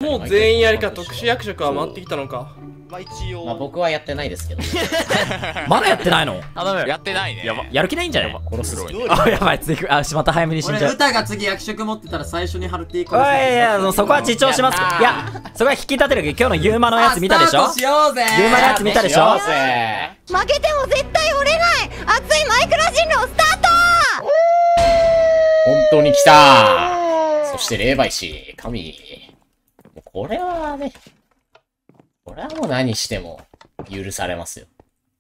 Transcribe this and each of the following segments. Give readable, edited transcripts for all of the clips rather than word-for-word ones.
もう全員やりか、特殊役職は回ってきたのか。 まあ一応。 まあ僕はやってないですけど。 まだやってないの？ やってないね。 やる気ないんじゃない？ 殺すぞ。 あ、やばい、次、しまた早めに死んじゃう。 歌が次役職持ってたら最初にハルティーおい、いや、そこは自重します。いや、そこは引き立てるけど、今日のユーマのやつ見たでしょ？ スタートしようぜ。 ユーマのやつ見たでしょ？ 負けても絶対折れない熱いマイクラ人狼スタート。 本当に来た。そして霊媒師、神。これはね、これはもう何しても許されますよ。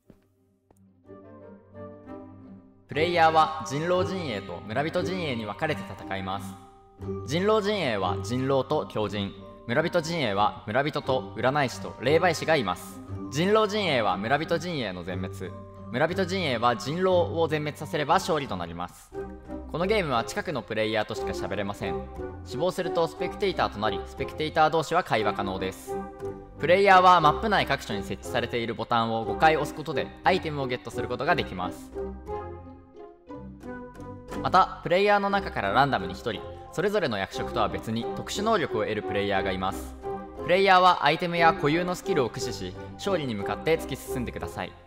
プレイヤーは人狼陣営と村人陣営に分かれて戦います。人狼陣営は人狼と狂人、村人陣営は村人と占い師と霊媒師がいます。人狼陣営は村人陣営の全滅、村人陣営は人狼を全滅させれば勝利となります。このゲームは近くのプレイヤーとしか喋れません。死亡するとスペクテーターとなり、スペクテーター同士は会話可能です。プレイヤーはマップ内各所に設置されているボタンを5回押すことでアイテムをゲットすることができます。またプレイヤーの中からランダムに1人それぞれの役職とは別に特殊能力を得るプレイヤーがいます。プレイヤーはアイテムや固有のスキルを駆使し勝利に向かって突き進んでください。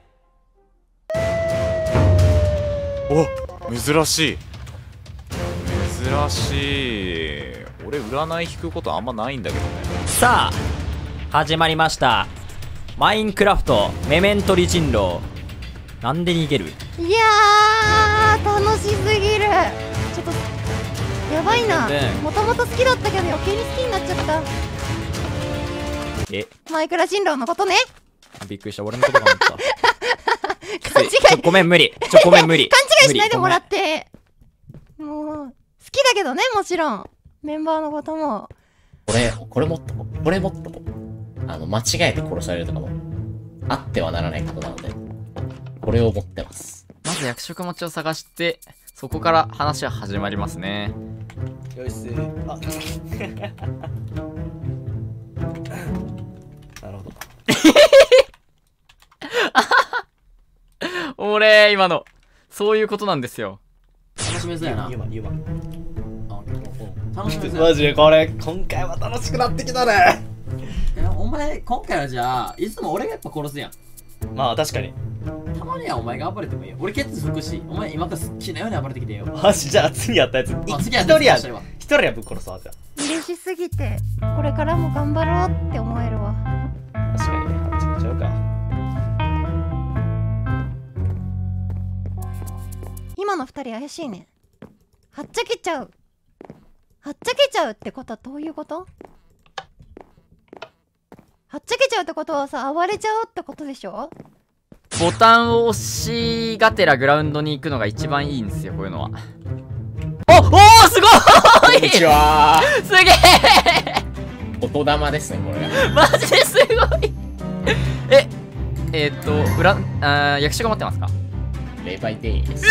お、珍しい。珍しい。俺占い引くことあんまないんだけどね。 さあ、始まりました。マインクラフトメメントリ人狼。なんで逃げる？ いやー楽しすぎる。ちょっとやばいな。もともと好きだったけど余計に好きになっちゃった。マイクラ人狼のことね。 びっくりした、俺のことか思った。 勘違い。 ごめん無理。ごめん無理。 勘違いしないでもらって。もう好きだけどね、もちろんメンバーのことも。 これもっとこれもっと間違えて殺されるとかもあってはならないことなので、これを持ってます。 まず役職持ちを探してそこから話は始まりますね。 よしあなるほど。 俺今のそういうことなんですよ。 楽しみそうやな。 言うわ。 楽しみそうや。 マジでこれ今回は楽しくなってきたね。 お前今回はじゃあいつも俺がやっぱ殺すやん。 まあ確かに。 たまにはお前が暴れてもいいよ。俺ケツ吹くし、お前今から好きなように暴れてきてよ。 マジじゃあ次やったやつ。 次やったやつ。 一人はぶっ殺そうじゃ。 嬉しすぎてこれからも頑張ろうって思えるわ。 確かにね、話しちゃうか。 今の二人怪しいね。はっちゃけちゃう。はっちゃけちゃうってことはどういうこと？はっちゃけちゃうってことはさ、暴れちゃうってことでしょ？ ボタンを押しがてらグラウンドに行くのが一番いいんですよ、こういうのは。おすごい。 こんにちは。 すげえ。 言霊ですね、これ。 マジですごい。役所が持ってますか？ 霊媒でーす。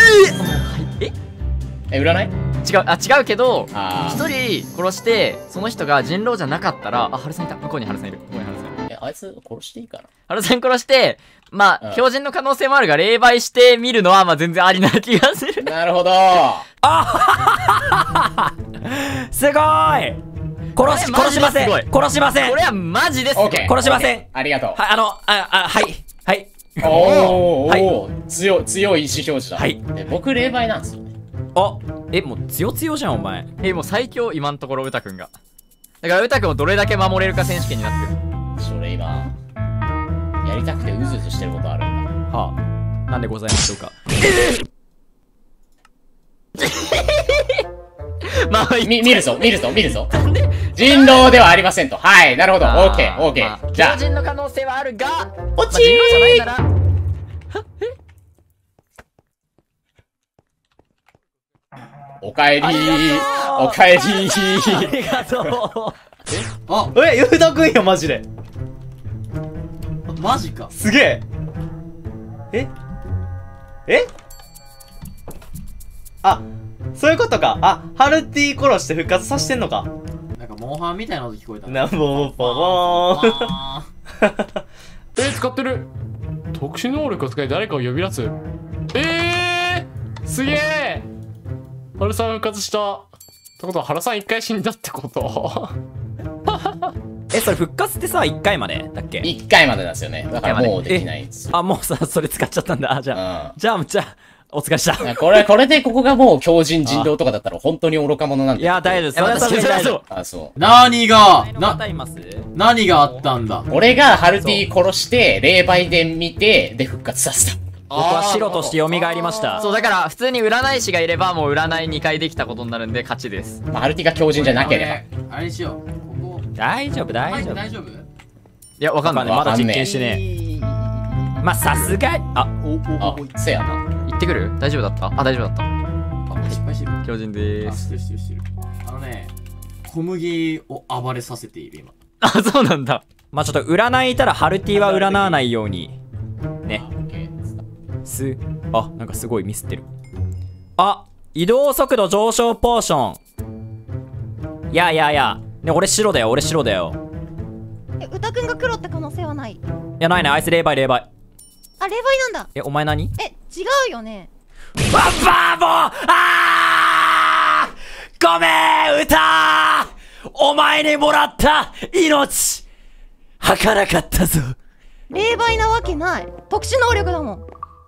占い？ 違うけど、 一人殺してその人が人狼じゃなかったら、ハルさんいた。向こうにハルさんいる。 あいつ殺していいかな？ ハルさん殺してまあ標準の可能性もあるが霊媒してみるのはまあ全然ありな気がする。 なるほど。 すごい。殺しません。殺しません。 これはマジです。 殺しません。 ありがとう。 はいおお、強い意思表示だ。 はい。 僕霊媒なんですよね。 もう強じゃんお前。 もう最強今のところ歌くんが。だから歌くんをどれだけ守れるか選手権になってる。 俺今やりたくてうずうずしてることあるんだ。 はあ、なんでございましょうか。 まあ見るぞ。人狼ではありませんと。はい、なるほど。オッケー。じゃあ人の可能性はあるが、 落ちー。 人狼じゃないなら。 おかえりー。おかえりー。 ありがとう。ゆうたくんよ、マジで。 マジか。 すげえ。あ、そういうことか。ハルティ殺して復活させてんのか。 なんかモンハンみたいな音聞こえた。 なもポポーン。 使ってる。特殊能力を使い誰かを呼び出す。すげえ。原さん復活した。ってことは原さん一回死んだってこと？ それ復活ってさ、1回までだっけ？ 1回までなんですよね。だからもうできないんですよ。 あ、もうさ、それ使っちゃったんだ。あ、じゃあ、じゃあ、お疲れした。 これでここがもう強靭人狼とかだったら本当に愚か者なんで。 いや、大丈夫。それはそれ大丈夫。 あ、そう。 何があったんだ。 俺がハルティ殺して、霊媒で見て、で復活させた。 僕は白として蘇りました。 そう、だから普通に占い師がいればもう占い2回できたことになるんで勝ちです。 ハルティが強靭じゃなければ。あれにしよう。ここ。 大丈夫。 大丈夫？ いや、わかんない。 まだ実験してね。まあ、さすがに。 せやな。 行ってくる？大丈夫だった？あ、大丈夫だった。 失敗してる。 強靭でーす。 してる。小麦を暴れさせている今。 あ、そうなんだ。 まあちょっと占いたらハルティは占わないように。ね。なんかすごいミスってる。あ、移動速度上昇ポーション。いや。ね、俺白だよ。 歌くんが黒って可能性はない？いや、ないね。あいつ霊媒。 あ、霊媒なんだ。 お前何？ 違うよね。 バーボー！ごめん、歌！お前にもらった命儚かったぞ。 霊媒なわけない。特殊能力だもん。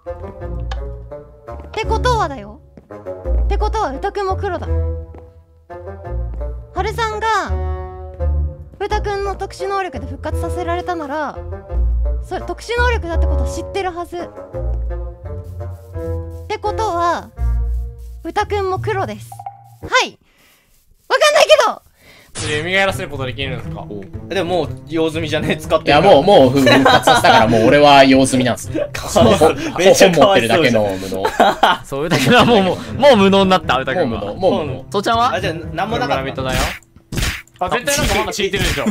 ってことは歌くんも黒だ。ハルさんが歌くんの特殊能力で復活させられたなら、それ特殊能力だってことは知ってるはず。ってことは歌くんも黒です。はい、わかんないけど。 蘇らせることできるんですか？ でももう用済みじゃねえ、使ってる。いや、もう復活させたからもう俺は用済みなんですよ。 めっちゃ持ってるだけの無能。 そう、歌くんはもう無能になった。歌くんはもう無能。 父ちゃんは？ じゃあなんもなかった。 だよ。あ、絶対なんかまだ敷いてるでしょ。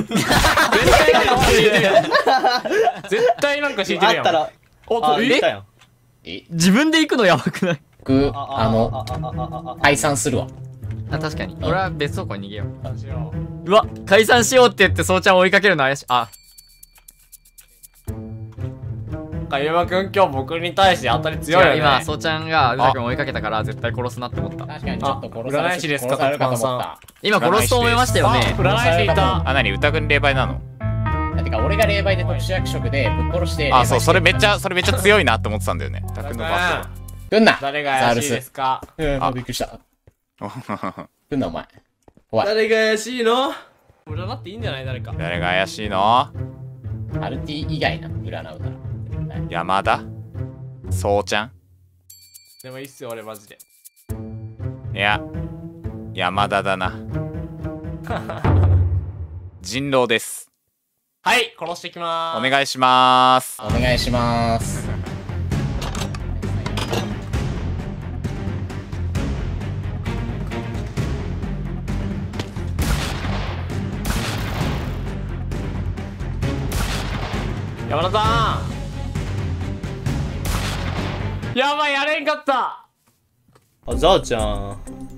絶対なんか敷いてるやん。 あったら、 自分で行くのやばくない？ 僕、解散するわ。 あ、確かに。俺は別倉庫に逃げよう。うわ、解散しようって言ってそうちゃんを追いかけるの怪しい。あ、 ゆうまくん今日僕に対して当たり強いよね。 今そうちゃんがうたくんを追いかけたから絶対殺すなって思った。 確かにちょっと占い師ですか、タカさん。 今殺すと思いましたよね。 占い師いた。 あ、何？歌くん霊媒なの？ てか俺が霊媒で特殊役職でぶっ殺して。 あ、そう、それめっちゃ強いなって思ってたんだよね。歌くんのバト。来んな。 誰が怪しいですか？ あ、びっくりした。来んなお前。 誰が怪しいの？ 占っていいんじゃない？誰が怪しいの？ ハルティ以外な、占うなら。 山田？そうちゃん？ でもいいっすよ、俺マジで。 いや、山田だな。人狼です。 はい、殺してきまーす。 お願いしまーす。 お願いしまーす。 山田さん、やばい、やれんかった。 あ、ザーちゃん。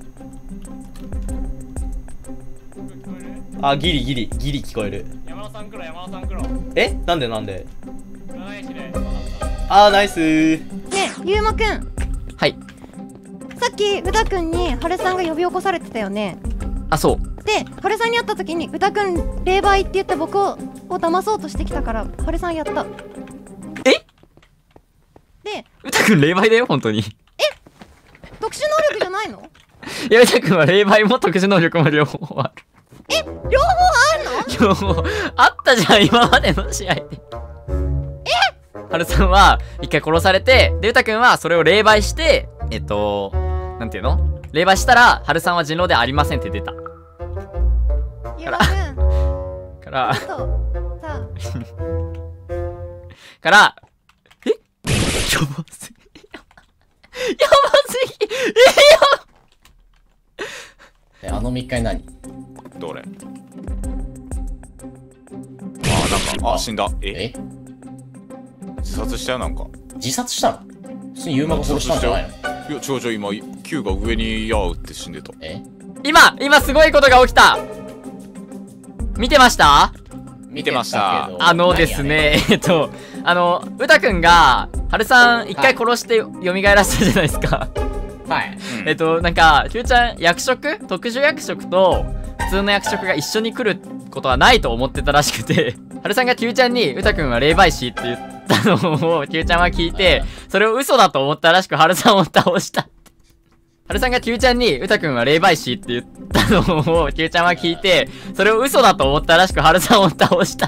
あ、ギリ聞こえる。 山田さん黒。 え、なんで占い師で。 あー、ナイスー。 ねえ、ゆうまくん。 はい。 さっき歌くんにハルさんが呼び起こされてたよね。 あ、そう。 で、ハルさんに会った時に歌くん霊媒って言って僕を騙そうとしてきたからハルさんやった。 え？ で、 歌くん霊媒だよ、本当に。 特殊能力じゃないの？ いや、歌くんは霊媒も特殊能力も両方ある。 両方あるの？ 両方あったじゃん、今までの試合で。ハルさんは一回殺されて、で、歌くんはそれを霊媒して、なんていうの？霊媒したら、ハルさんは人狼ではありませんって出た。 ゆうまくん。 から、 ちょっとさあ。 から、やばすぎ。やばすぎ。 あの3日何？ どれ？死んだ。 え？ 自殺したよ、なんか。 自殺したの？普通にユーマが殺したんじゃないの？ いや、違う、今、Q が上に矢を撃って死んでた。 今すごいことが起きた。見てました？ 見てました。 ですね、歌くんが、ハルさん一回殺して蘇らせたじゃないですか。 はい。 なんか、キューちゃん、特殊役職と普通の役職が一緒に来ることはないと思ってたらしくて、ハルさんがキューちゃんに、うたくんは霊媒師って言ったのをキューちゃんは聞いて、それを嘘だと思ったらしく、ハルさんを倒した。ハルさんがキューちゃんに、うたくんは霊媒師って言ったのをキューちゃんは聞いて、それを嘘だと思ったらしく、ハルさんを倒した。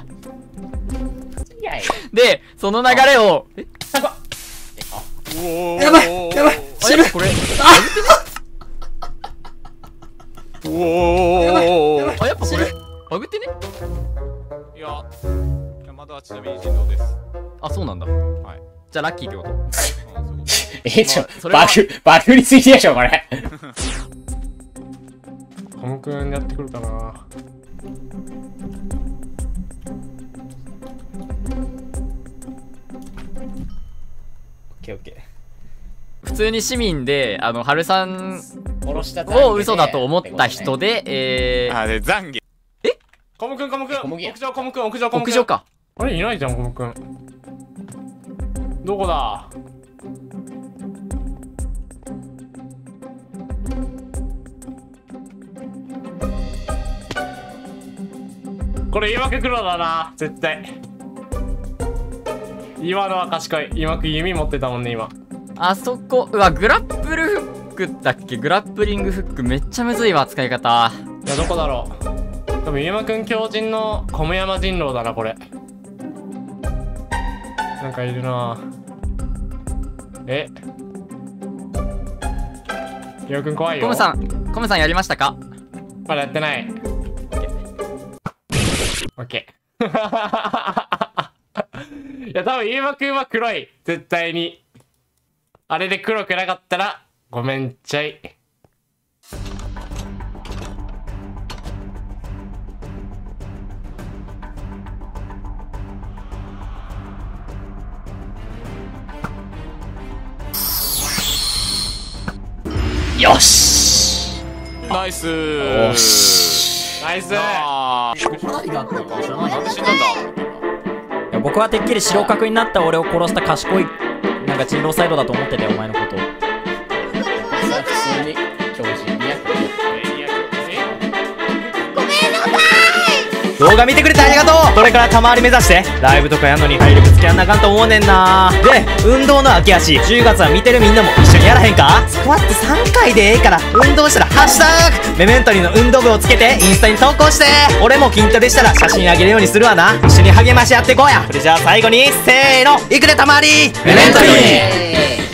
で、その流れを、 やばいやばい死ぬこれ、 おおあ、やっぱこれ、バグってね。 いやまだちなみに人狼です。 あ、そうなんだ。 はい。 じゃあラッキーってこと。 バグりすぎでしょ、これ。 コムくんやってくるかな。 オッケーオッケー。 普通に市民で、ハルさん殺したを嘘だと思った人で、 あ、で、懺悔。 コムくん、 小麦や屋上、コムくん、屋上、コムくん。 屋上か。 あれ、いないじゃん、コムくん。どこだ。これ、岩く黒だな、絶対。岩のは賢い。岩く弓持ってたもんね、今。 あそこ、うわ、グラップルフックだっけ？グラップリングフックめっちゃむずいわ、使い方。 いや、どこだろう。多分、岩くん強靭の小山人狼だな、これ。なんかいるな。え、岩くん怖いよ。 コムさんやりましたか？ まだやってない。オッケー。いや、多分、ゆうまくんは黒い。絶対に。あれで黒くなかったら、ごめんちゃい。 よしナイスよしナイス。 何があったのか知らない。 なんで死んだんだ。 いや僕はてっきり白角になった俺を殺した賢いなんか人狼サイドだと思ってたよお前のこと。 普通に強靭にやってる。 動画見てくれてありがとう。これから玉割り目指してライブとかやんのに体力つけやんなあかんと思うねんな。で、運動の秋やし10月は見てるみんなも一緒にやらへんか。スクワット3回でええから運動したらハッシュタグメメントリーの運動部をつけてインスタに投稿して。俺も筋トレしたら写真あげるようにするわな。一緒に励まし合ってこうや。それじゃあ最後にせーのいくで玉割りメメントリー。